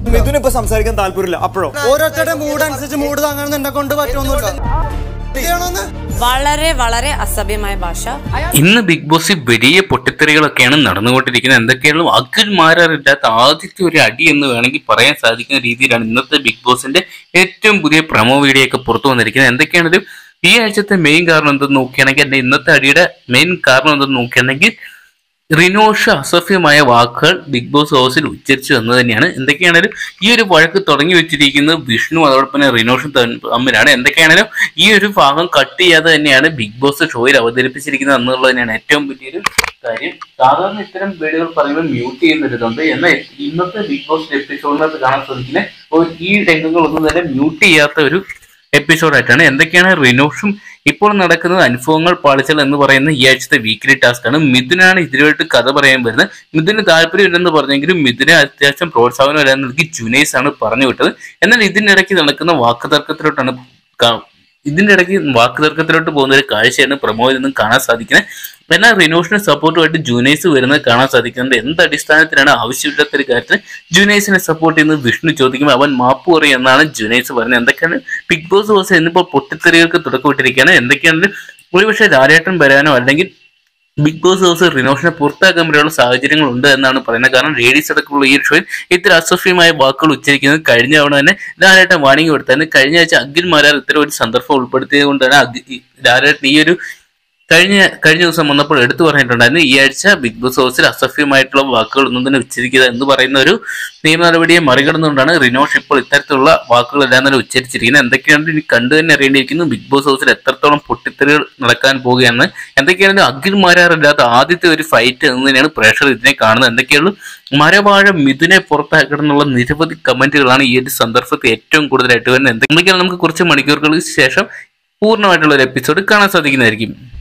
മിഥുൻ ഇപ്പൊ സംസാരിക്കാൻ താല്പര്യമില്ല. അപ്പോഴോ ഓരോരുത്തരുടെ മൂഡ് അനുസരിച്ച് മൂഡ് താങ്ങാൻ എന്നെ കൊണ്ട് പറ്റുമൊന്നുമില്ല. വളരെ വളരെ അസഭ്യമായ ഭാഷ. ഇന്ന് ബിഗ് ബോസിൽ വലിയ പൊട്ടിത്തെറികളൊക്കെയാണ് നടന്നുകൊണ്ടിരിക്കുന്നത്. എന്തൊക്കെയാണ് അഖിൽ മാരാറില്ലാത്ത ആദ്യത്തെ ഒരു അടി എന്ന് വേണമെങ്കിൽ പറയാൻ സാധിക്കുന്ന രീതിയിലാണ് ഇന്നത്തെ ബിഗ് ബോസിന്റെ ഏറ്റവും പുതിയ പ്രൊമോ വീഡിയോ ഒക്കെ പുറത്തു വന്നിരിക്കുന്നത്. എന്തൊക്കെയാണെങ്കിലും ഈ ആഴ്ചത്തെ മെയിൻ കാരണം എന്തെന്ന് നോക്കുകയാണെങ്കിൽ എന്റെ ഇന്നത്തെ അടിയുടെ മെയിൻ കാരണം എന്തെന്ന് നോക്കുകയാണെങ്കിൽ റിനോഷ് അസഭ്യമായ വാക്കുകൾ ബിഗ് ബോസ് ഹൗസിൽ ഉച്ചരിച്ചു എന്ന് തന്നെയാണ്. എന്തൊക്കെയാണെങ്കിലും ഈ ഒരു വഴക്ക് തുടങ്ങി വെച്ചിരിക്കുന്നത് വിഷ്ണു അതോടൊപ്പം തന്നെ റിനോഷും തമ്മിലാണ്. എന്തൊക്കെയാണെങ്കിലും ഈ ഒരു ഭാഗം കട്ട് ചെയ്യാതെ തന്നെയാണ് ബിഗ് ബോസ് ഷോയിൽ അവതരിപ്പിച്ചിരിക്കുന്നത് എന്നുള്ളത് തന്നെയാണ് ഏറ്റവും വലിയൊരു കാര്യം. സാധാരണ ഇത്തരം വീഡിയോകൾ പറയുമ്പോൾ മ്യൂട്ട് ചെയ്യുന്നൊരിതുണ്ട്. എന്നാൽ ഇന്നത്തെ ബിഗ് ബോസ് എപ്പിസോഡിനകത്ത് കാണാൻ സാധിക്കുന്ന ഈ രംഗങ്ങളൊന്നും തന്നെ മ്യൂട്ട് ചെയ്യാത്ത ഒരു എപ്പിസോഡായിട്ടാണ്. എന്തൊക്കെയാണ് റിനോഷും ഇപ്പോൾ നടക്കുന്നത് അനുഭവങ്ങൾ പാളിച്ചൽ എന്ന് പറയുന്ന ഈ ആഴ്ചത്തെ വീക്കിലി ടാസ്ക് ആണ്. മിഥുനാണ് ഇതിനായിട്ട് കഥ പറയാൻ വരുന്നത്. മിഥുന് താല്പര്യമില്ലെന്ന് പറഞ്ഞെങ്കിലും മിഥുനെ അത്യാവശ്യം പ്രോത്സാഹനം വരാൻ നൽകി ജുനൈസ് ആണ് പറഞ്ഞു വിട്ടത്. എന്നാൽ ഇതിനിടയ്ക്ക് നടക്കുന്ന വാക്കുതർക്കത്തിലോട്ട് പോകുന്ന ഒരു കാഴ്ചയാണ് പ്രമോയിൽ നിന്നും കാണാൻ സാധിക്കുന്നത്. എന്നാൽ റിനോഷിന് സപ്പോർട്ടുമായിട്ട് ജുനൈസ് വരുന്നത് കാണാൻ സാധിക്കുന്നുണ്ട്. എന്ത് അടിസ്ഥാനത്തിലാണ് ആവശ്യമില്ലാത്ത ഒരു കാര്യത്തിന് ജുനൈസിനെ സപ്പോർട്ട് ചെയ്യുന്നത് വിഷ്ണു ചോദിക്കുമ്പോൾ അവൻ മാപ്പ് പറയും എന്നാണ് ജുനൈസ് പറഞ്ഞത്. എന്തൊക്കെയാണ് ബിഗ് ബോസ് ഹൗസ് എന്നിപ്പോൾ പൊട്ടിത്തെറികൾക്ക് തുടക്കമിട്ടിരിക്കുകയാണ്. എന്തൊക്കെയാണെങ്കിലും ഒരുപക്ഷെ ലാലേട്ടൻ വരാനോ അല്ലെങ്കിൽ ബിഗ് ബോസ് ഹൗസ് റിനോഷിനെ പുറത്താക്കാൻ വരെയുള്ള സാഹചര്യങ്ങൾ ഉണ്ട് എന്നാണ് പറയുന്നത്. കാരണം ലേഡീസ് അടക്കമുള്ള ഈ ഷോയിൽ ഇത്ര അസഭ്യമായ വാക്കുകൾ ഉച്ചരിക്കുന്നത് കഴിഞ്ഞ തവണ തന്നെ ലാലേട്ടൻ വാണിംഗ് കൊടുത്തായിരുന്നു. കഴിഞ്ഞ ആഴ്ച അഖിൽ മാരാർ ഇത്തരം ഒരു സന്ദർഭം ഉൾപ്പെടുത്തിയത് കൊണ്ടാണ് ലാലേട്ടൻ ഈ ഒരു കഴിഞ്ഞ ദിവസം വന്നപ്പോൾ എടുത്തു പറഞ്ഞിട്ടുണ്ടായിരുന്നു ഈ ആഴ്ച ബിഗ് ബോസ് ഹൗസിൽ അസഭ്യമായിട്ടുള്ള വാക്കുകൾ ഒന്നും തന്നെ ഉച്ചരിക്കുക എന്ന് പറയുന്ന ഒരു നിയമ നടപടിയെ മറികടന്നുകൊണ്ടാണ് റിനോഷ് ഇപ്പോൾ ഇത്തരത്തിലുള്ള വാക്കുകളെല്ലാം തന്നെ ഉച്ചരിച്ചിരിക്കുന്നത്. എന്തൊക്കെയാണ് ഇനി കണ്ടു തന്നെ അറിയേണ്ടിയിരിക്കുന്നു ബിഗ് ബോസ് ഹൗസിൽ എത്രത്തോളം പൊട്ടിത്തെറികൾ നടക്കാൻ പോവുകയാണ്. എന്തൊക്കെയാണ് അഖിൽ മാരാറില്ലാത്ത ആദ്യത്തെ ഒരു ഫൈറ്റ് എന്ന് തന്നെയാണ് പ്രേക്ഷകർ ഇതിനെ കാണുന്നത്. എന്തൊക്കെയാണ് മരവാഴ മിഥുനെ പുറത്താക്കണമെന്നുള്ള നിരവധി കമന്റുകളാണ് ഈ ഒരു സന്ദർഭത്തിൽ ഏറ്റവും കൂടുതലായിട്ട് വരുന്നത്. എന്തൊക്കെയാണ് നമുക്ക് കുറച്ച് മണിക്കൂറുകൾക്ക് ശേഷം പൂർണ്ണമായിട്ടുള്ള ഒരു എപ്പിസോഡ് കാണാൻ സാധിക്കുന്നതായിരിക്കും.